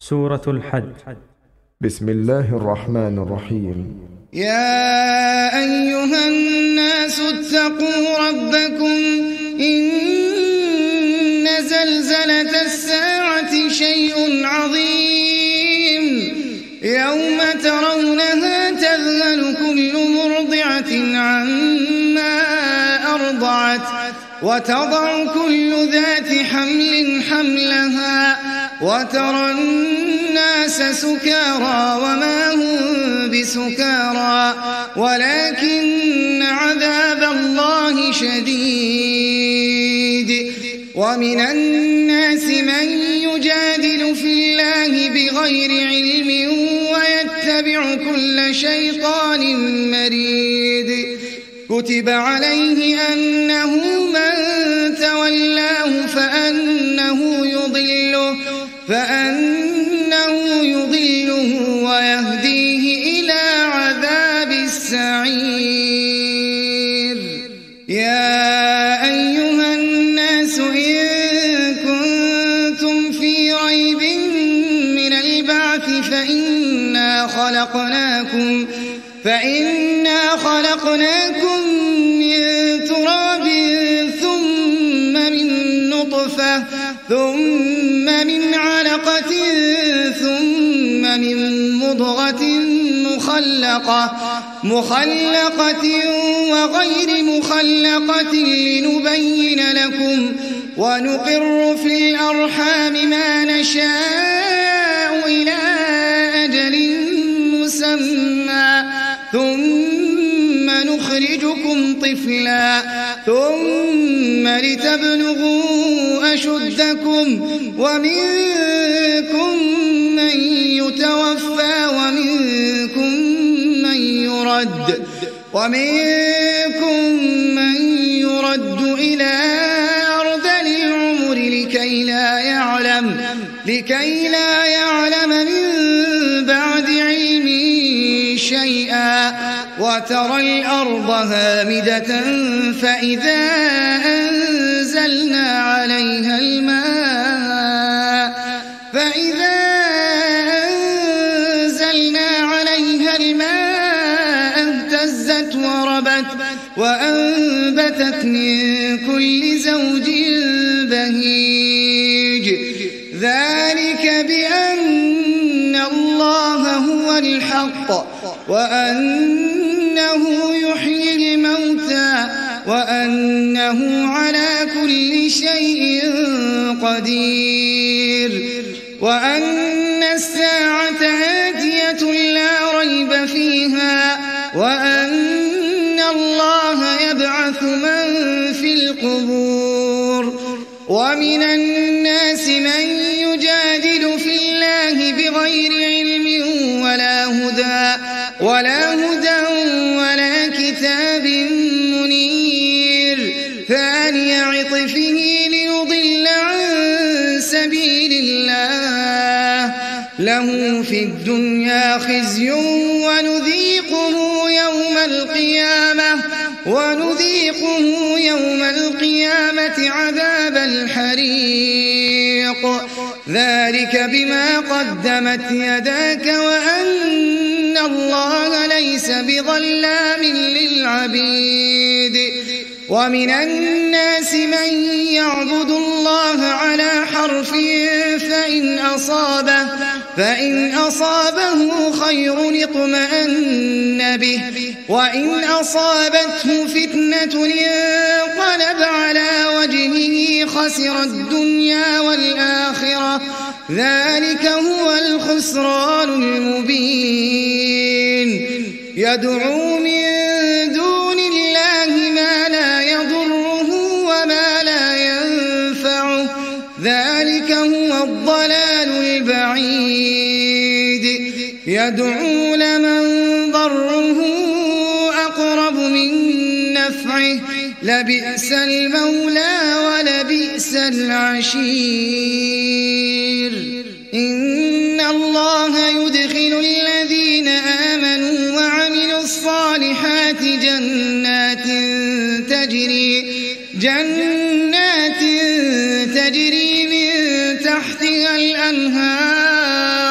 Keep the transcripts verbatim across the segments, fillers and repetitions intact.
سورة الحج. بسم الله الرحمن الرحيم. يا أيها الناس اتقوا ربكم إن زلزلة الساعة شيء عظيم يوم ترونها تذهل كل مرضعة عما أرضعت وتضع كل ذات حمل حملها وترى الناس سكارى وما هم بسكارى ولكن عذاب الله شديد. ومن الناس من يجادل في الله بغير علم ويتبع كل شيطان مريد. كتب عليه أنه من تولاه فأنه يضله فأنه يضله ويهديه إلى عذاب السعير. يا أيها الناس إن كنتم في ريب من البعث فإنا خلقناكم فإنا خلقناكم من تراب ثم من نطفة ثم من علقة ثم من مضغة مخلقة مخلقة وغير مخلقة لنبين لكم ونقر في الأرحام ما نشاء إلى أجل مسمى ثم نخرجكم طفلا ثم لتبلغوا أشدكم ومنكم من يتوفى ومنكم من يرد ومنكم من يرد إلى أرذل العمر لكي لا يعلم لكي لا يعلم من بعد علم شيئا. وترى الأرض هامدة فإذا أنزلنا عليها الماء فإذا أنزلنا عليها الماء اهتزت وربت وأنبتت من كل زوج بهيج. ذلك بأن الله هو الحق وأنه يحيي الموتى وأنه على كل شيء قدير وأن الساعة آتية لا ريب فيها وأن الله يبعث من في القبور. ومن الناس من يجادل في الله بغير علم ولا هدى ولا هدى ولا كتاب منير ثاني عطفه ليضل عن سبيل الله له في الدنيا خزي ونذيقه يوم القيامة ونذيقه يوم القيامة عذاب الحريق. ذلك بما قدمت يداك وأن الله ليس بظلام للعبيد. ومن الناس من يعبد الله على حرف فإن أصابه فإن أصابه خير اطمأن به وإن أصابته فتنة انقلب على وجهه خسر الدنيا والآخرة ذلك هو الخسران المبين. يدعو من دون الله ما لا يضره وما لا ينفعه ذلك هو الضلال البعيد. يدعو لمن ضره أقرب من نفعه لبئس المولى ولبئس العشير. إن الله يدخل الذين آمنوا وعملوا الصالحات جنات تجري جنات تجري من تحتها الأنهار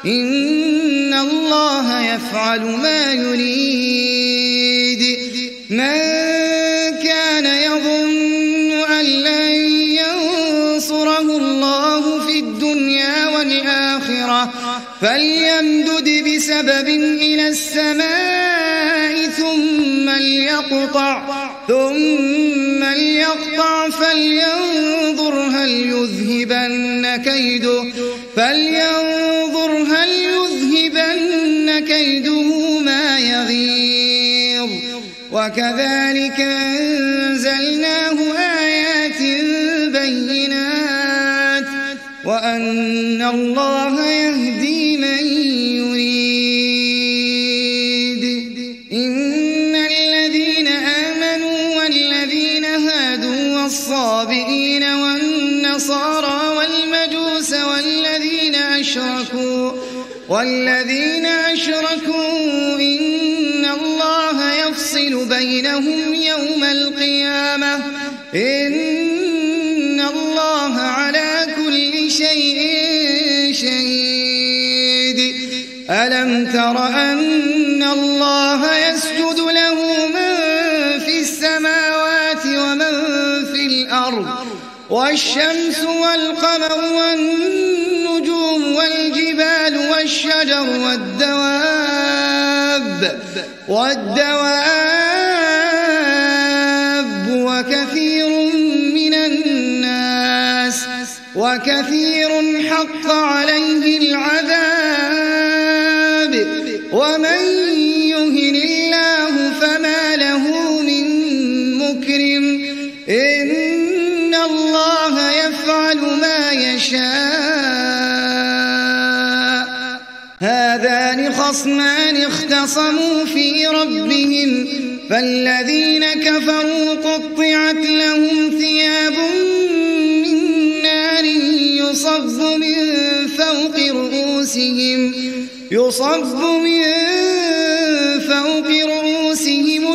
إن الله يفعل ما يريد من كان يظن أن لن ينصره الله في الدنيا والآخرة فليمدد بسبب إلى السماء ثم ليقطع ثم ليقطع فلينظر هل يذهبن كيده فلينظر هل يذهبن كيده ما يغيظ وكذلك أنزلناه آيات بينات وأن الله يهدي من يريد إن الذين آمنوا والذين هادوا والصابئين والنصارى والمجوس والذين أشركوا والذين أشركوا إن الله يفصل بينهم يوم القيامة إن الله على كل شيء شهيد ألم تر أن الله يسجد له من في السماوات ومن في الأرض والشمس والقمر والنجوم والجبال والشجر والدواب والدواب وكثير من الناس وكثير حق عليه العذاب ومن يهن الله فما له من مكرم إن الله يفعل ما يشاء هذان خصمان اختصموا في ربهم فالذين كفروا قطعت لهم ثياب من نار يصب من فوق رؤوسهم يصب من فوق رؤوسهم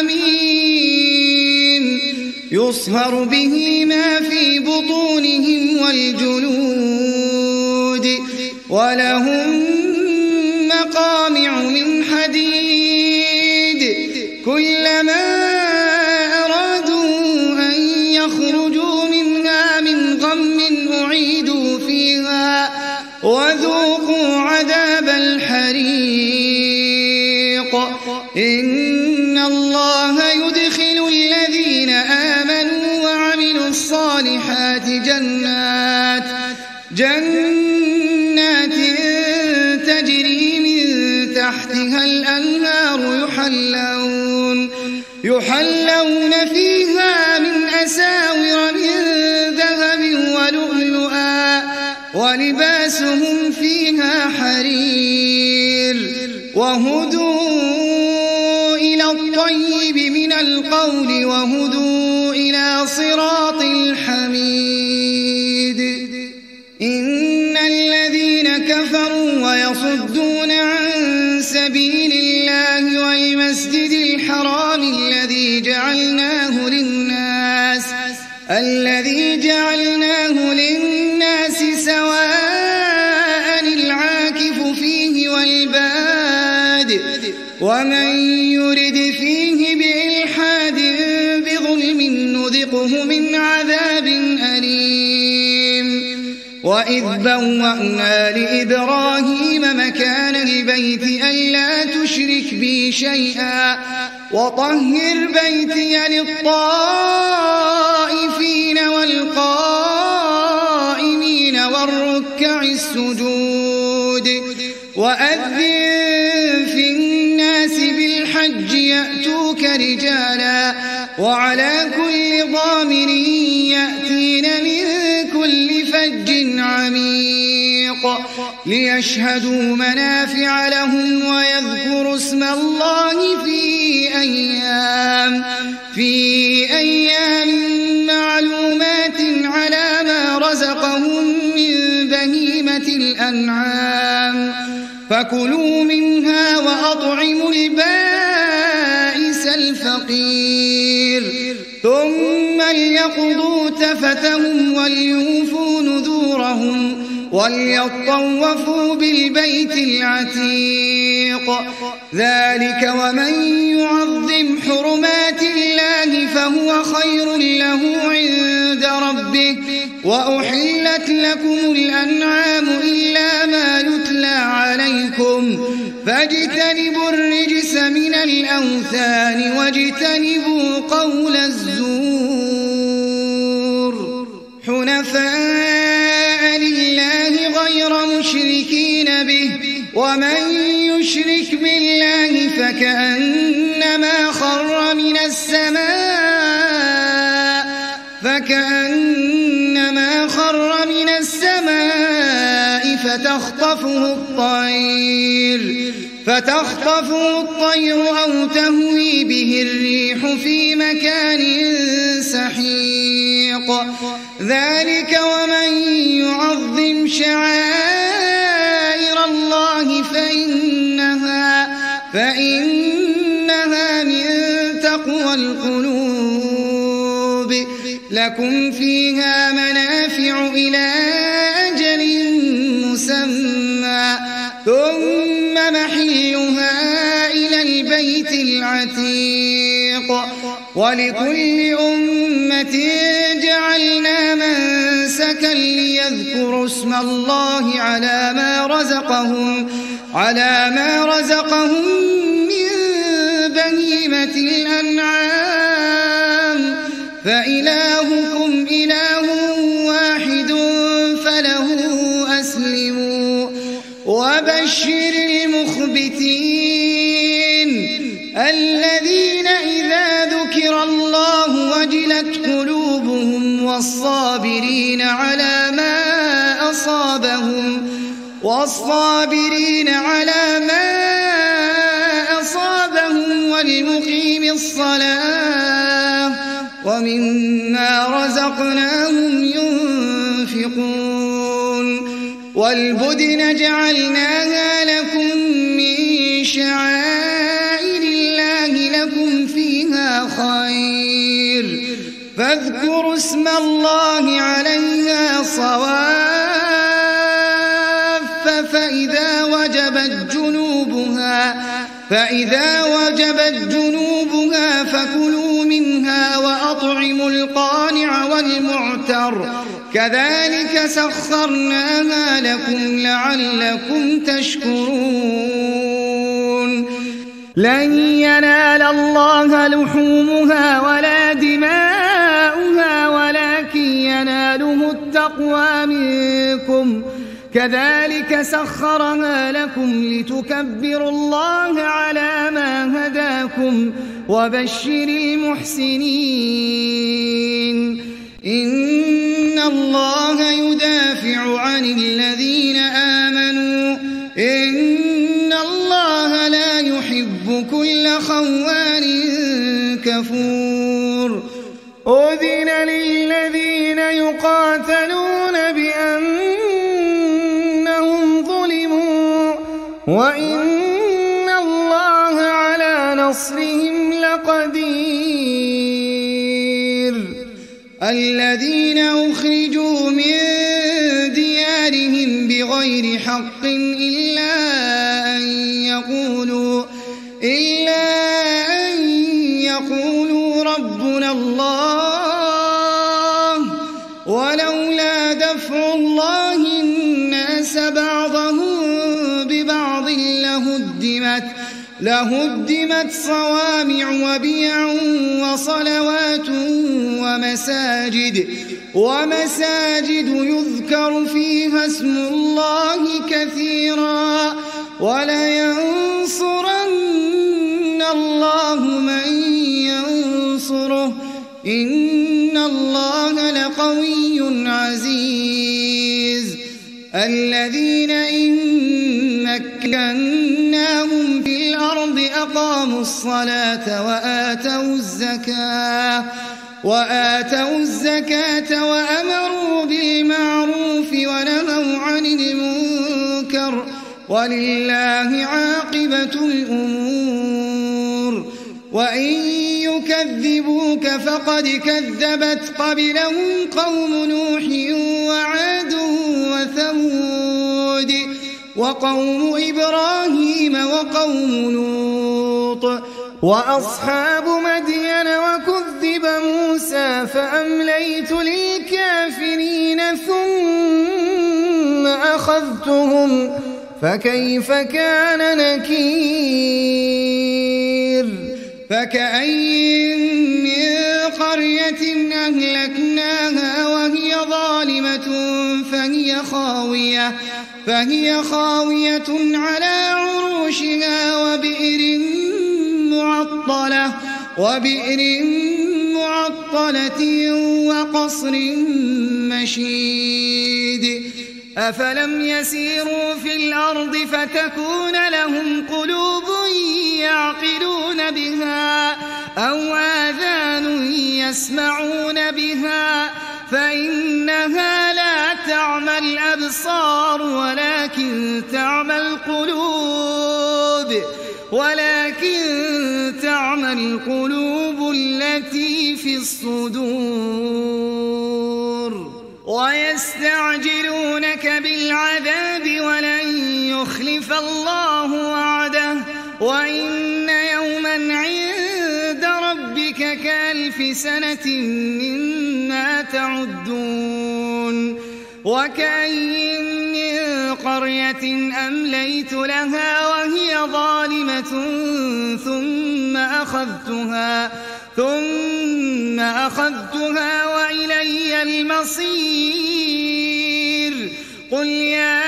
الحميم يصهر به ما في بطونهم والجلود ولهم مقامع من حديد كلما أرادوا أن يخرجوا منها من غم أعيدوا فيها وذوقوا عذاب الحريق إن الله يدخل الذين آمنوا وعملوا الصالحات جنات جنات تجري من تحتها الأنهار يحلون يحلون فيها من أساور من ذهب ولؤلؤا ولباسهم فيها حرير وهدوا إلى الطيب من القول وهدوا إلى صراط الحميد إن الذين كفروا ويصدون عن سبيل الله والمسجد الحرام الذي جعلناه للناس الذي جعلناه للناس سواء العاكف فيه والباد ومن يرد فيه بإلحاد بظلم نذقه من عذاب أليم وإذ بوأنا لإبراهيم مكان البيت ألا تشرك بي شيئا وطهر بيتي للطائفين والقائمين والركع السجود وأذن في الناس بالحج يأتوك رجالا وعلى كل ضامر يأتين من كل فج عميق ليشهدوا منافع لهم ويذكروا اسم الله في أيام في أيام معلومات على ما رزقهم من بهيمة الأنعام فكلوا منها وأطعموا البائس الفقير ثم ليقضوا تفتهم وليوفوا نذورهم وليطوفوا بالبيت العتيق. ذلك ومن يعظم حرمات الله فهو خير له عند ربه. وأحلت لكم الأنعام إلا ما يتلى عليكم فاجتنبوا الرجس من الأوثان واجتنبوا قول الزور حنفاء لله غير مشركين به. ومن يشرك بالله فكأنما خر من السماء فكأنما خر من السماء فتخطفه الطير فتخطفه الطير أو تهوي به الريح في مكان سحيق. ذلك ومن يعظم شعائر الله فإنها, فإنها من تقوى القلوب. لكم فيها منافع إلى أجل مسمى ثم محلها إلى البيت العتيق. ولكل أمة جعلنا منسكا ليذكروا اسم الله على ما رزقهم على ما رزقهم من بهيمة الأنعام فإلهكم إله واحد فله أسلموا. وبشر المخبتين الذين إذا ذكر الله وجلت قلوبهم والصابرين على ما أصابهم والصابرين على ما أصابهم والمقيم الصلاة ومما رزقناهم ينفقون. والبدن جعلناها لكم من شعائر الله لكم فيها خير فاذكروا اسم الله عليها صواف فإذا وجبت جنوبها فإذا وجبت جنوبها فكلوا منها وأطعموا القانع والمعتر كذلك سخرناها لكم لعلكم تشكرون. لن ينال الله لحومها ولا دماؤها ولكن يناله التقوى منكم كذلك سخرها لكم لتكبروا الله على ما هداكم وبشر المحسنين. إن الله يدافع عن الذين آمنوا إن الله لا يحب كل خوان كفور. أذن للذين يقاتلون بأنهم ظلموا وإن الله على نصرهم لقدير. الذين أخرجوا من ديارهم بغير حق إلا أن يقولوا إلا أن يقولوا ربنا الله ولولا دفع الله الناس بعضهم ببعض لهدمت لهدمت صوامع وبيع وصلوات ومساجد ومساجد يذكر فيها اسم الله كثيرا ولينصرن الله من ينصره إن الله لقوي عزيز. الذين إن مكناهم في الأرض أقاموا الصلاة وآتوا الزكاة وآتوا الزكاة وأمروا بالمعروف ونهوا عن المنكر ولله عاقبة الأمور. وإن يكذبوك فقد كذبت قبلهم قوم نوح وعاد وثمود وقوم إبراهيم وقوم لوط وأصحاب مدين وكذب موسى فأمليت للكافرين ثم أخذتهم فكيف كان نكير فكأين من قرية أهلكناها وهي ظالمة فهي خاوية فهي خاوية على عروشها وبئر معطلة وبئر معطلة وقصر مشيد أفلم يسيروا في الأرض فتكون لهم قلوب يعقلون بها أو آذان يسمعون بها فإنها لا تعمى الأبصار ولكن تعمى القلوب ولكن تعمى القلوب التي في الصدور ويستعجلونك بالعذاب ولن يخلف الله وعده وإن يوما عند ربك كألف سنة مما تعدون وكأين من قرية أمليت لها وهي ظالمة ثم أخذتها ثم أخذتها وإلي المصير قل يا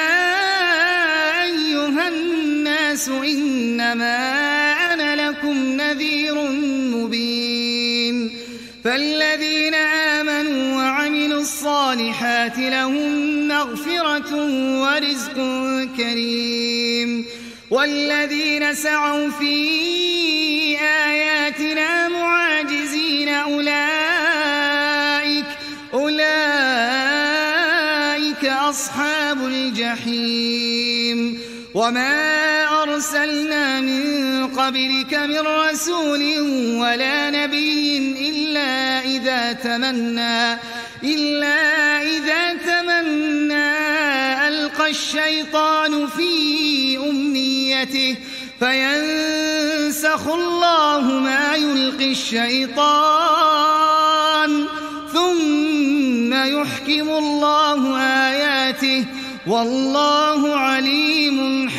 أيها الناس إنما أنا لكم نذير مبين فالذين آمنوا وعملوا الصالحات لهم مغفرة ورزق كريم والذين سعوا في آياتنا معاجزين أولئك أولئك أصحاب الجحيم وما أرسلنا من قبلك من رسول ولا نبي إلا إذا تمنى إلا إذا تمنى ألقى الشيطان في أمنيته فينسخ الله ما يلقي الشيطان ثم يحكم الله آياته والله عليم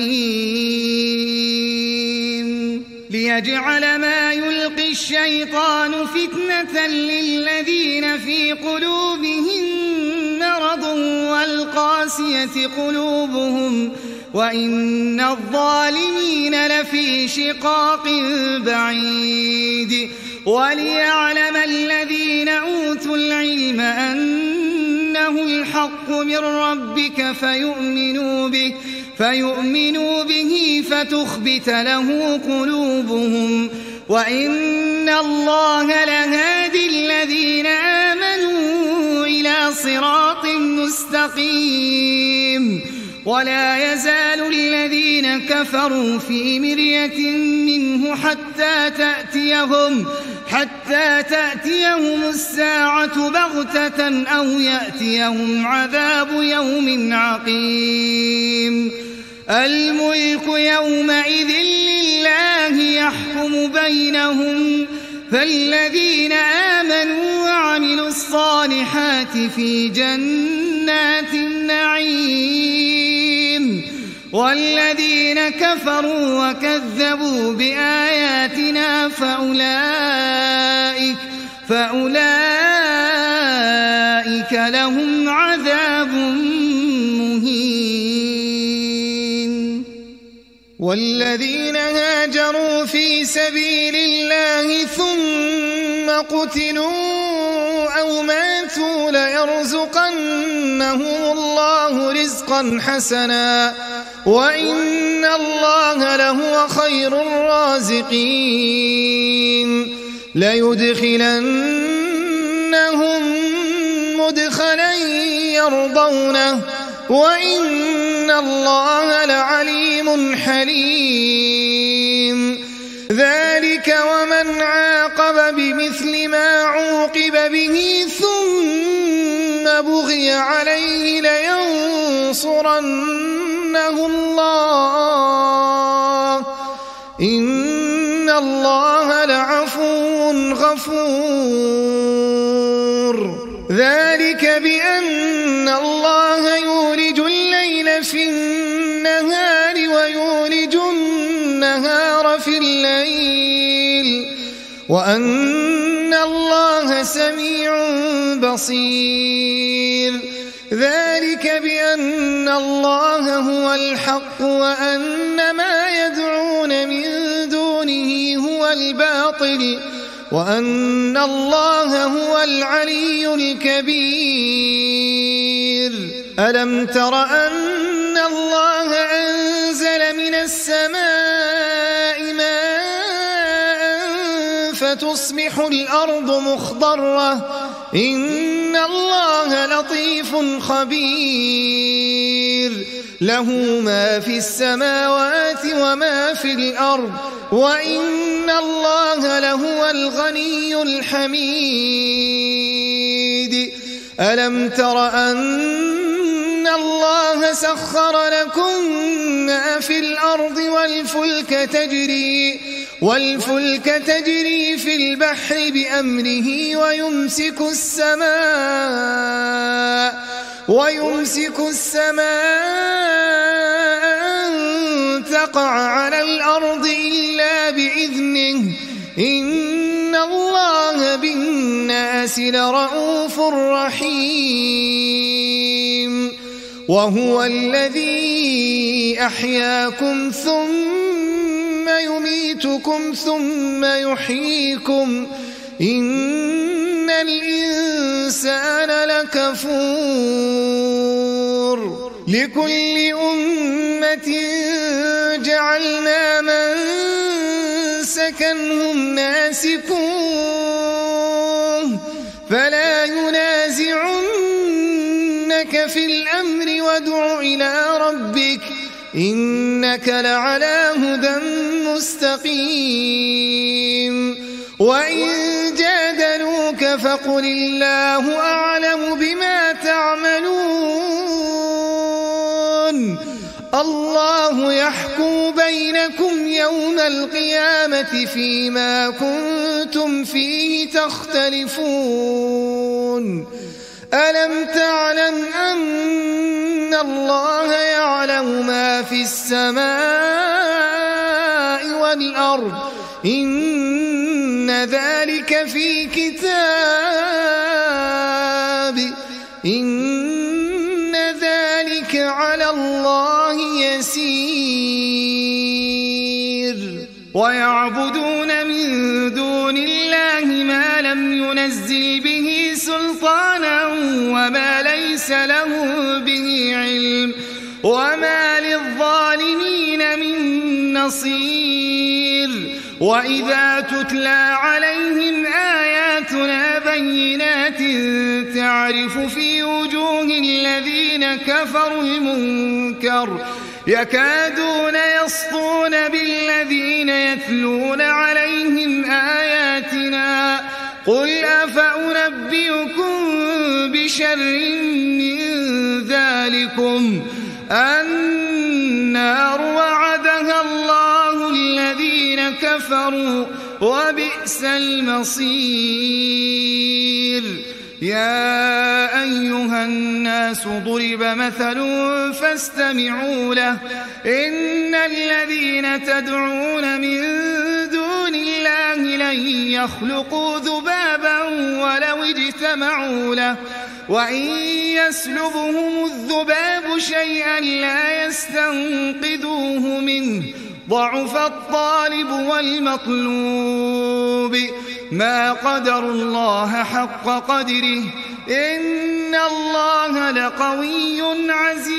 حكيم ليجعل ما يلقي الشيطان فتنة للذين في قلوبهم مرض والقاسية قلوبهم وإن الظالمين لفي شقاق بعيد وليعلم الذين أوتوا العلم أنه الحق من ربك فيؤمنوا به فيؤمنوا به فتخبت له قلوبهم وإن الله لهادي الذين آمنوا إلى صراط مستقيم ولا يزال الذين كفروا في مرية منه حتى تأتيهم حتى تأتيهم الساعة بغتة أو يأتيهم عذاب يوم عقيم الملك يومئذ لله يحكم بينهم فالذين آمنوا وعملوا الصالحات في جنات النعيم والذين كفروا وكذبوا بآياتنا فأولئك فأولئك لهم عذاب مهين والذين هاجروا في سبيل الله ثم قتلوا أو ماتوا ليرزقنهم الله رزقا حسنا وإن الله لهو خير الرازقين ليدخلنهم مدخلا يرضونه وإن الله لعليم حليم ذلك به ثم بغي عليه لينصرنه الله إن الله لعفو غفور ذلك بأن الله يولج الليل في النهار ويولج النهار في الليل وأن الله سميع بصير ذلك بأن الله هو الحق وأن ما يدعون من دونه هو الباطل وأن الله هو العلي الكبير ألم تر أن الله أنزل من السماء ماء فتصبح الأرض مخضرة إن الله لطيف خبير له ما في السماوات وما في الأرض وإن الله لهو الغني الحميد ألم تر أن الله سخر لكم ما في الأرض والفلك تجري والفلك تجري في البحر بأمره ويمسك السماء ويمسك السماء أن تقع على الأرض إلا بإذنه إن الله بالناس لرؤوف رحيم وهو الذي أحياكم ثم يميتكم ثم يحييكم إن الإنسان لكفور لكل أمة جعلنا منسكا هم ناسكوه فلا ينازعنك في الأمر وادع إلى ربك إنك لعلى هدى مستقيم وإن جادلوك فقل الله أعلم بما تعملون الله يحكم بينكم يوم القيامة فيما كنتم فيه تختلفون ألم تعلم أن الله يعلم ما في السماء والأرض إن ذلك في كتاب إن ذلك على الله يسير ويعبدون من دون الله ما لم ينزل به سلطانا وما ليس له به علم وما للظالمين من نصير وإذا تتلى عليهم آياتنا بينات تعرف في وجوه الذين كفروا المنكر يكادون يسطون بالذين يتلون عليهم آياتنا قل أفأنبئكم بشر من ذلكم النار وعدها الله الذين كفروا وبئس المصير يا أيها الناس ضرب مثل فاستمعوا له إن الذين تدعون من دون الله لن يخلقوا ذبابا ولو اجتمعوا له وإن يسلبهم الذباب شيئا لا يستنقذوه منه ضعف الطالب والمطلوب ما قدر الله حق قدره إن الله لقوي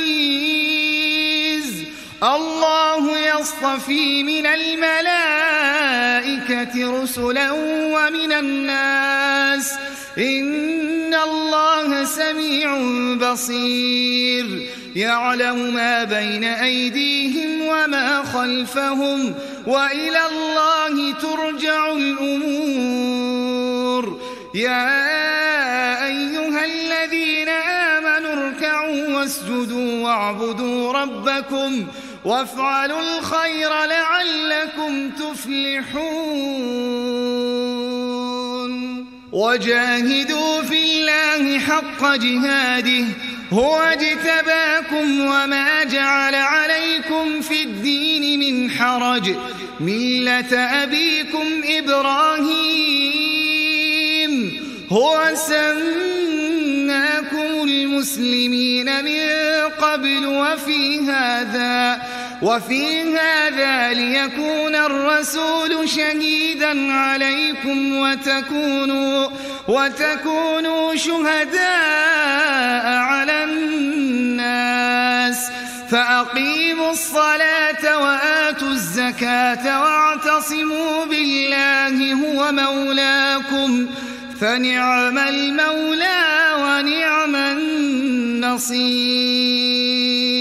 عزيز الله يصطفي من الملائكة رسلا ومن الناس إن الله سميع بصير يعلم ما بين أيديهم وما خلفهم وإلى الله ترجع الأمور يا واعبدوا ربكم وافعلوا الخير لعلكم تفلحون وجاهدوا في الله حق جهاده هو اجتباكم وما جعل عليكم في الدين من حرج ملة أبيكم إبراهيم هو سماكم المسلمين من قبل وفي هذا وفي هذا ليكون الرسول شهيدا عليكم وتكونوا وتكونوا شهداء على الناس فأقيموا الصلاة وآتوا الزكاة واعتصموا بالله هو مولاكم فنعم المولى ونعم النصير.